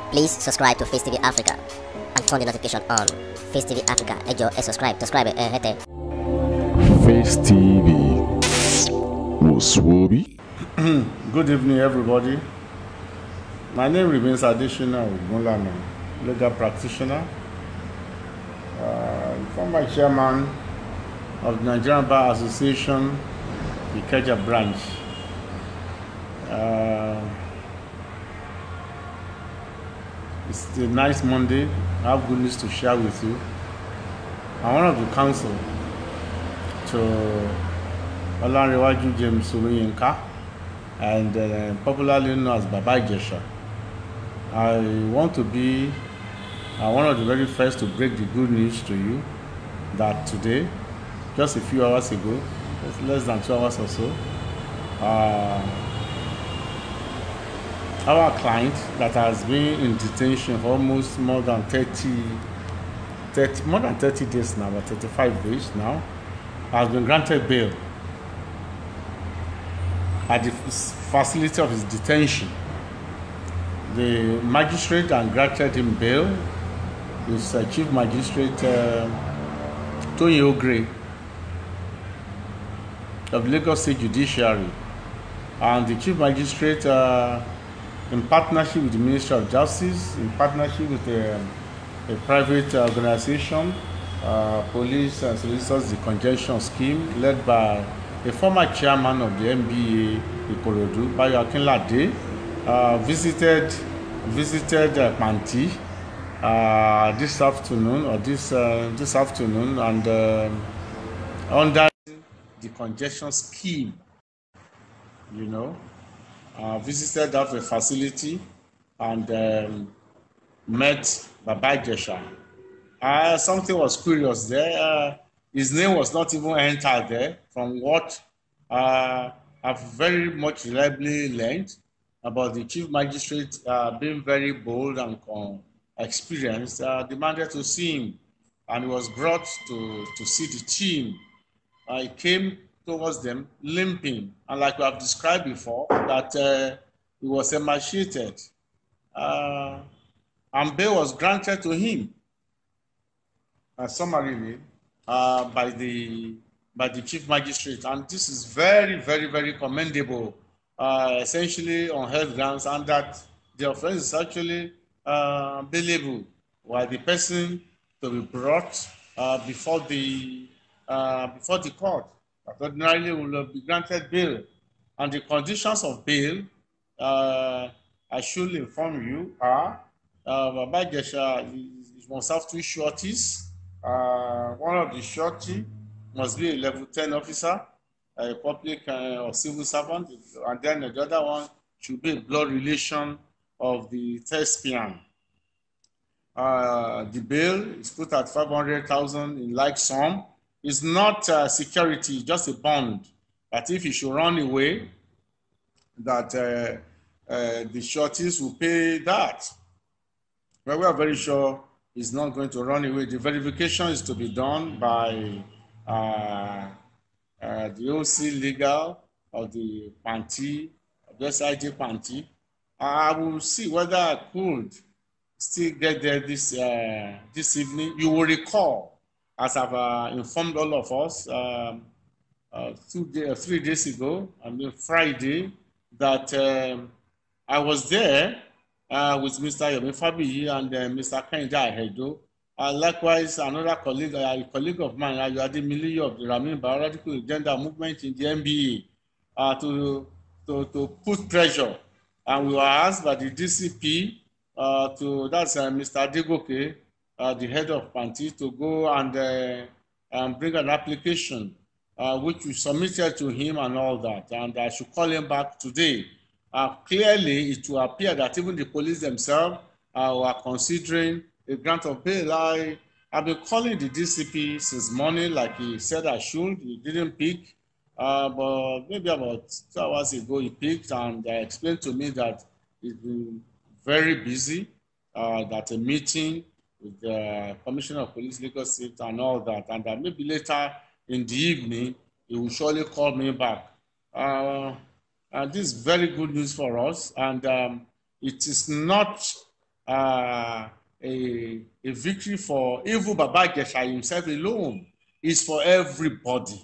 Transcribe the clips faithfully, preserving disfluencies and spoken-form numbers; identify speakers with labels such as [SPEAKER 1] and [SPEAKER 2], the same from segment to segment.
[SPEAKER 1] Please subscribe to Face T V Africa and turn the notification on. Face T V Africa, ẹ jọ̀ọ́ ẹ subscribe, subscribe ẹ hẹ́tẹ̀.
[SPEAKER 2] Face T V Muswobi.
[SPEAKER 3] Good evening, everybody. My name remains Adeshina Ogunlana, legal practitioner, uh, former chairman of the Nigerian Bar Association, Ikeja branch. Uh, it's a nice Monday. I have good news to share with you. I want to counsel to Olanrewaju James Oloyinka, and uh, popularly known as Baba Ijesha. I want to be uh, one of the very first to break the good news to you that today, just a few hours ago, just less than two hours or so, uh, our client that has been in detention for almost more than thirty, thirty more than thirty days now, about thirty-five days now, has been granted bail at the facility of his detention. The magistrate that granted him bail is uh, Chief Magistrate uh, Tony Ogre of Lagos State Judiciary, and the Chief Magistrate, uh, in partnership with the Ministry of Justice, in partnership with a, a private organization, uh, Police and Solicitors Decongestion Scheme, led by a former chairman of the N B A, Ikorodu, Bayo Akinlade, uh, visited visited uh, Panti uh, this afternoon or this uh, this afternoon, and uh, under the congestion scheme, you know, uh, visited that facility and um, met Baba Ijesha. Uh, something was curious there. Uh, his name was not even entered there, from what uh, I've very much reliably learned about the Chief Magistrate uh, being very bold and uh, experienced, uh, demanded to see him, and he was brought to, to see the team. Uh, he came towards them limping, and like we have described before, that uh, he was emaciated, uh, and bail was granted to him, uh, summarily, uh, by the by the Chief Magistrate, and this is very, very, very commendable. Uh, essentially on health grounds, and that the offense is actually uh, bailable, while the person to be brought uh, before the uh, before the court that ordinarily will be granted bail. And the conditions of bail, uh, I should inform you, are uh, Baba Ijesha must have two shorties. Uh, one of the shorty must be a level ten officer, a public uh, or civil servant, and then the other one should be a blood relation of the thespian. Uh, the bail is put at five hundred thousand in like sum. It's not uh, security, just a bond, that if he should run away, that uh, uh, the shorties will pay that. But we are very sure he's not going to run away. The verification is to be done by uh, Uh, the O C legal of the Panti, of the S I J Panti. I will see whether I could still get there this uh, this evening. You will recall, as I've uh, informed all of us um, uh, two day, uh, three days ago, I mean Friday, that um, I was there uh, with Mister Yomi Fabiyi and uh, Mister Kehinde Ahedo. Uh, likewise, another colleague, uh, a colleague of mine, Ayuade Miliyi of the Ramin Biological Gender Movement in the N B A, uh, to, to, to put pressure. And we were asked by the D C P, uh, to, that's uh, Mister Adegoke, uh, the head of Panti, to go and, uh, and bring an application, uh, which we submitted to him and all that. And I should call him back today. Uh, clearly, it will appear that even the police themselves uh, were considering a grant of bail. I, I've been calling the D C P since morning, like he said I should. He didn't pick, uh, but maybe about two hours ago he picked, and uh, explained to me that he's been very busy, uh, that a meeting with the Commissioner of Police, Lagos State, and all that, and that maybe later in the evening he will surely call me back. Uh, and this is very good news for us, and um, it is not uh, a, a victory for even Baba Ijesha himself alone. It's for everybody.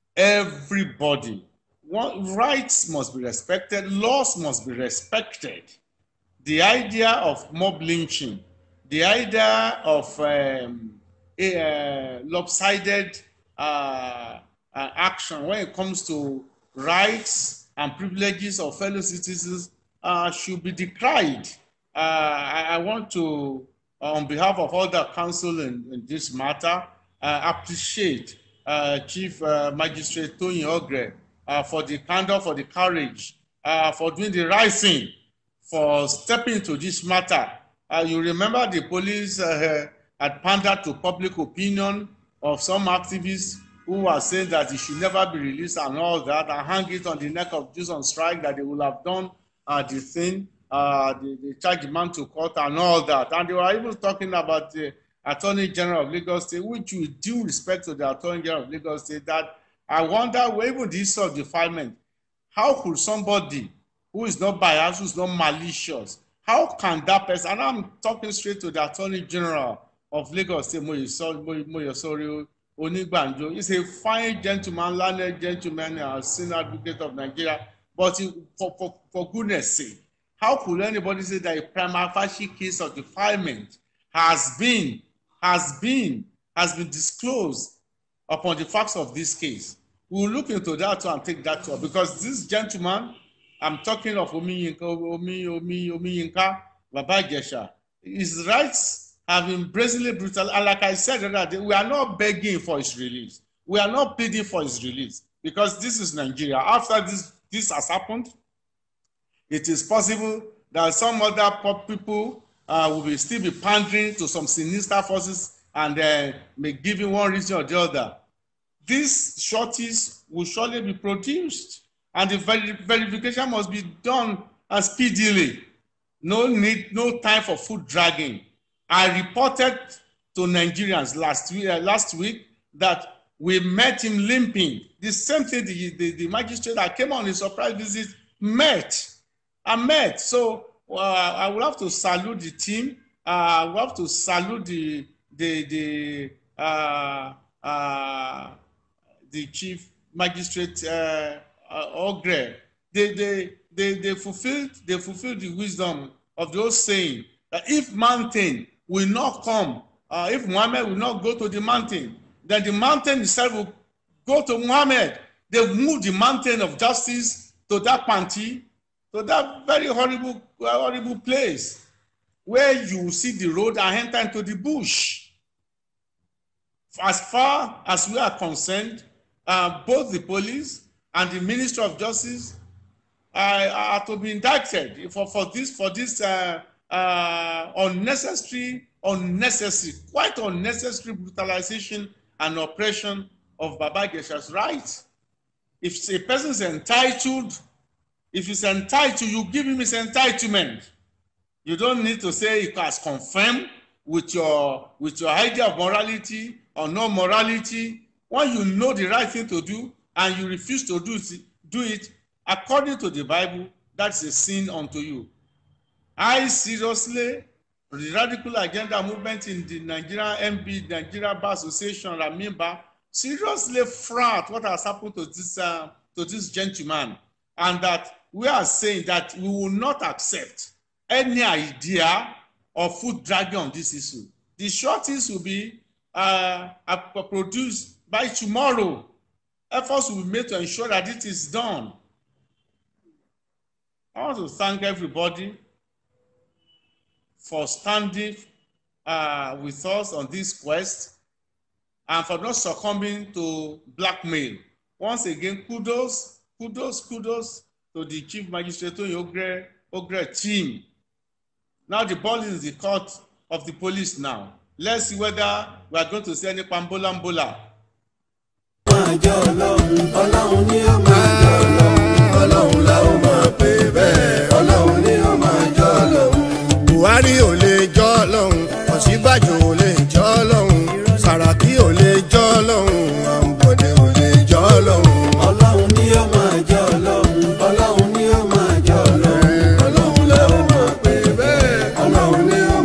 [SPEAKER 3] Everybody. One, rights must be respected. Laws must be respected. The idea of mob lynching, the idea of um, a uh, lopsided uh, uh, action when it comes to rights and privileges of fellow citizens uh, should be decried. Uh, I, I want to, uh, on behalf of all the council in, in this matter, uh, appreciate uh, Chief uh, Magistrate Tony Ogre uh, for the candor, for the courage, uh, for doing the right thing, for stepping into this matter. Uh, you remember the police uh, had pandered to public opinion of some activists who were saying that it should never be released and all that, and hang it on the neck of Jews on strike, that they will have done uh, the thing, uh, they, they charged the man to court and all that. And they were even talking about the Attorney General of Lagos State, which with due respect to the Attorney General of Lagos State, that I wonder, where even this sort of defilement, how could somebody who is not biased, who is not malicious, how can that person, and I'm talking straight to the Attorney General of Lagos State, Moyosori Onigbanjo, he's a fine gentleman, learned gentleman, a senior advocate of Nigeria, but he, for, for, for goodness sake, how could anybody say that a prima facie case of defilement has been, has been, has been disclosed upon the facts of this case? We'll look into that and take that to, because this gentleman, I'm talking of Omi Yinka, Omi, Omi, Omi Yinka, Baba Ijesha, his rights have been brazenly brutal. And like I said, we are not begging for his release. We are not pleading for his release, because this is Nigeria. After this, this has happened, it is possible that some other people uh, will be still be pandering to some sinister forces and uh, may give him one reason or the other. These shorties will surely be produced, and the ver verification must be done uh, speedily. No need, no time for foot dragging. I reported to Nigerians last week, uh, last week that we met him limping. The same thing the, the, the magistrate that came on his surprise visit met. I met. So uh, I will have to salute the team. Uh, I will have to salute the the the uh, uh, the chief magistrate uh, uh, Ogre. They they they they fulfilled they fulfilled the wisdom of those saying that if mountain will not come, uh, if Muhammad will not go to the mountain, then the mountain itself will go to Muhammad. They moved the mountain of justice to that panty, to that very horrible, horrible place where you will see the road and enter into the bush. As far as we are concerned, uh, both the police and the Ministry of Justice uh, are to be indicted for, for this, for this uh, uh, unnecessary, unnecessary, quite unnecessary brutalization and oppression of Baba Ijesha's rights. If a person is entitled, if he's entitled, you give him his entitlement. You don't need to say it has confirmed with your, with your idea of morality or no morality. When you know the right thing to do and you refuse to do it, do it according to the Bible, that's a sin unto you. I seriously, the Radical Agenda movement in the Nigerian M B, Nigeria Bar Association, Ramimba, seriously frown what has happened to this, uh, to this gentleman, and that we are saying that we will not accept any idea of foot dragging on this issue. The shorties will be uh, produced by tomorrow. Efforts will be made to ensure that it is done. I want to thank everybody for standing uh, with us on this quest and for not succumbing to blackmail. Once again, kudos, kudos, kudos to the Chief Magistrate Ogre, Ogre team. Now the ball is in the court of the police now. Let's see whether we are going to see any pambolambola.
[SPEAKER 4] Buhari ò lè jọ́ lọ́hùn, Ọ̀ṣínbàjò ò lè jọ́ lọ́hùn, Sàràkí ò lè jọ́ lọ́hùn, Àǹbọ̀dé ò lè jọ́ lọ́hùn. Ọlọ́run ni ó máa jọ́ lọ́hùn, Ọlọ́run ni ó máa jọ́ lọ́hùn, Ọlọ́run la ó máa pè bẹ́ẹ̀, Ọlọ́run ni ó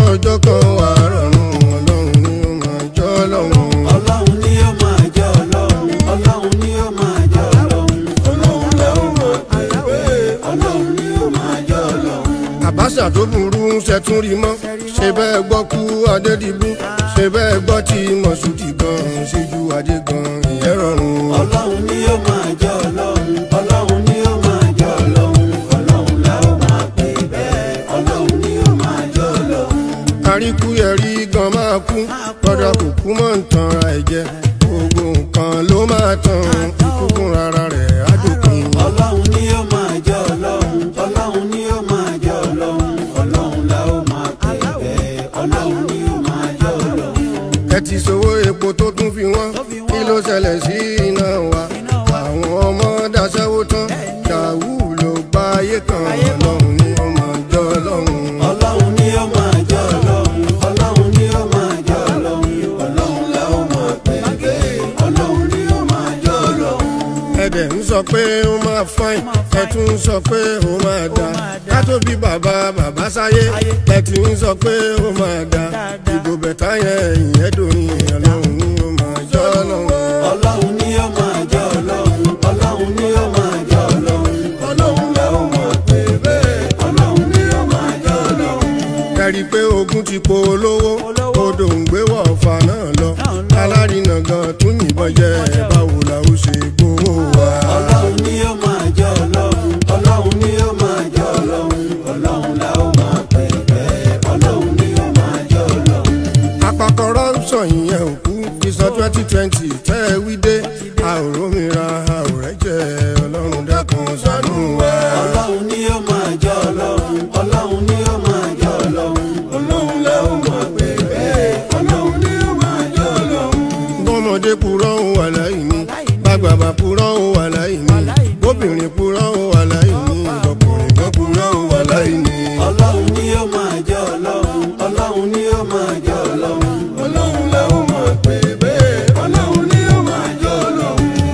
[SPEAKER 4] ọjọ́ kan wà rọrùn ọlọ́run ni ó máa jọ́ ọlọ́run.
[SPEAKER 5] ọlọ́run ni ó máa jẹ́ ọlọ́run ọlọ́run ni ó máa jẹ́ ọlọ́run ọlọ́run la ó máa pè bẹ́ẹ̀ ọlọ́run ni ó máa jẹ́ ọlọ́run.
[SPEAKER 4] àbáṣà tó burú ṣẹtún rí mọ́ ṣe bẹ́ẹ̀ gbọ́ kú adédìbú ṣe bẹ́ẹ̀ gbọ́ tí mọ̀ṣúdì gan ṣíjú adé gan ìyẹn rọrùn.
[SPEAKER 5] ọlọ́run ni ó máa jẹ́ ọlọ́run ọlọ́run ni ó máa jẹ́ ọlọ́run ọlọ́run la ó máa pè bẹ́ẹ̀ ọlọ́run ni ó máa jẹ́ ọlọ́run.
[SPEAKER 4] àríkúyẹ̀rí gan máa kú kọ́dà kò kú mọ́ ń tanra ẹ̀ jẹ gbogbo nǹkan ló máa tán ìkúkú rárá rẹ̀ á dópin.
[SPEAKER 5] ọlọ́run ni ó máa jẹ́ ọlọ́run ọlọ́run ni ó máa jẹ́ ọlọ́run ọlọ́run la ó máa pè bẹ́ẹ̀ ọlọ́run ni ó máa jẹ́ ọlọ́run.
[SPEAKER 4] ẹ ti sowó epo tó tún fi wọ́n kí ló ṣẹlẹ̀ sí iná wa àwọn ọmọ daṣẹ́wó tán dàwú ló gba ayé kan ọlọ́run ni ó máa jẹ́ ọlọ́run.
[SPEAKER 5] ọlọ́run ni ó máa jẹ́ ọlọ́run ọlọ́run ni ó máa jẹ́ ọlọ́run ọlọ́run la ó máa pè bẹ́ẹ̀ ọlọ́run ni ó máa jẹ́ ọlọ́run.
[SPEAKER 4] ẹ̀dẹ̀ ń sọ pé ó máa fáìn ẹ tún ń sọ pé ó máa da ká tó bí bàbá bàbá sáyé ẹ ti ń sọ pé ó máa da ìgò bẹ̀tà yẹn ìyẹn dòrin ọlọ́run ni ó máa jẹ́ ọlọ́run.
[SPEAKER 5] ọlọ́run ni ó máa jẹ́ ọlọ́run ọlọ́run ni ó máa jẹ́ ọlọ́run ọlọ́run la ó máa pè bẹ́ẹ̀ ọlọ́run ni ó máa jẹ́ ọlọ́run.
[SPEAKER 4] kẹ́rì pé ogun ti po olówó odò ń gbé wọ̀ ọ̀fà náà lọ alárinà gan tún yìnbọn jẹ báwo la ó ṣe gbowó wa.
[SPEAKER 5] ọlọ́run ni ó máa jẹ́ ọlọ́run ọlọ́run ni ó máa jẹ́ ọlọ́run ọlọ́run la ó máa pè bẹ́ẹ̀ ọlọ́run ni ó máa jẹ́ ọlọ́run.
[SPEAKER 4] àpapọ̀rọ̀ sọ ìyẹn òkú ìsọ twenty twenty tẹ́ ẹ wí dé àòrò mi ra àòrẹ́ jẹ́ ọlọ́run dákun ṣàánú wa.
[SPEAKER 5] ọlọ́run ni ó máa jẹ́ ọlọ́run ọlọ́run ni ó máa jẹ́ ọlọ́run ọlọ́run la ó máa pè bẹ́ẹ̀ ọlọ́run ni ó máa jẹ́ ọlọ́run.
[SPEAKER 4] bọ́mọdé purọ́ òun wà láì ní bàgbàbà purọ́ òun wà láì ní bóbìnrin purọ́ òun wà láì ní ọkùnrin gan purọ́ òun wà láì ní.
[SPEAKER 5] ọlọ́run ni ó máa jẹ́ ọlọ́run ọlọ́run ni ó máa jẹ́ ọlọ́run ọlọ́run la ó máa pè bẹ́ẹ̀ ọlọ́run ni ó máa jẹ́ ọlọ́run.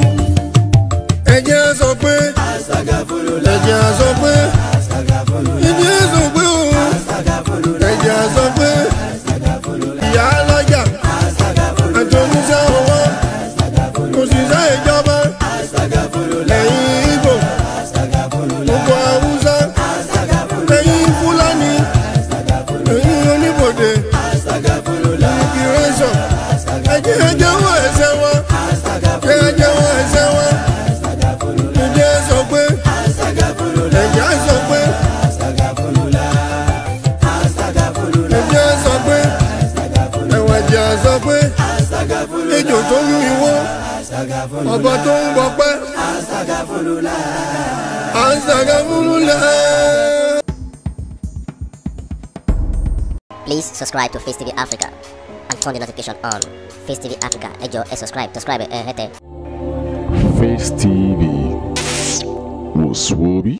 [SPEAKER 4] ẹ jẹ́ sọ pé
[SPEAKER 5] Astagfirullah.
[SPEAKER 4] ẹ jẹ́ sọ pé
[SPEAKER 5] Astagfirullah.
[SPEAKER 4] ẹ jẹ́ sọ pé o
[SPEAKER 5] Astagfirullah.
[SPEAKER 4] ẹ jẹ́ sọ pé
[SPEAKER 5] Astagfirullah.
[SPEAKER 4] ìyá alájà
[SPEAKER 5] Astagfirullah.
[SPEAKER 4] àti oníṣẹ́ owó òṣìṣẹ́ ìjọba
[SPEAKER 5] Astagfirullah.
[SPEAKER 4] ẹ̀yin Ìgbò
[SPEAKER 5] Astagfirullah.
[SPEAKER 4] gbogbo Haúsá ẹ̀yin Fúlàní ẹ̀yin oníbòde
[SPEAKER 5] Astagfirullah.
[SPEAKER 4] ìrẹsọ̀ ẹ jẹ́ ẹ jẹ́wọ́ ẹ̀ṣẹ̀ wa ẹ jẹ́wọ́ ẹ̀ṣẹ̀ wa ẹ jẹ́ sọ pé ẹ jẹ́ sọ pé ẹ jẹ́ sọ pé ẹ̀wọ̀n jẹ́ sọ pé ejò tó ń miwó ọba tó ń gbọpẹ́ Astagfirullah.
[SPEAKER 1] Please subscribe to Face T V Africa and turn the notification on. Face T V Africa, ẹ jọ̀ọ́ ẹ subscribe, subscribe ẹ hẹ́tẹ̀.
[SPEAKER 2] Face T V. Was Swoby?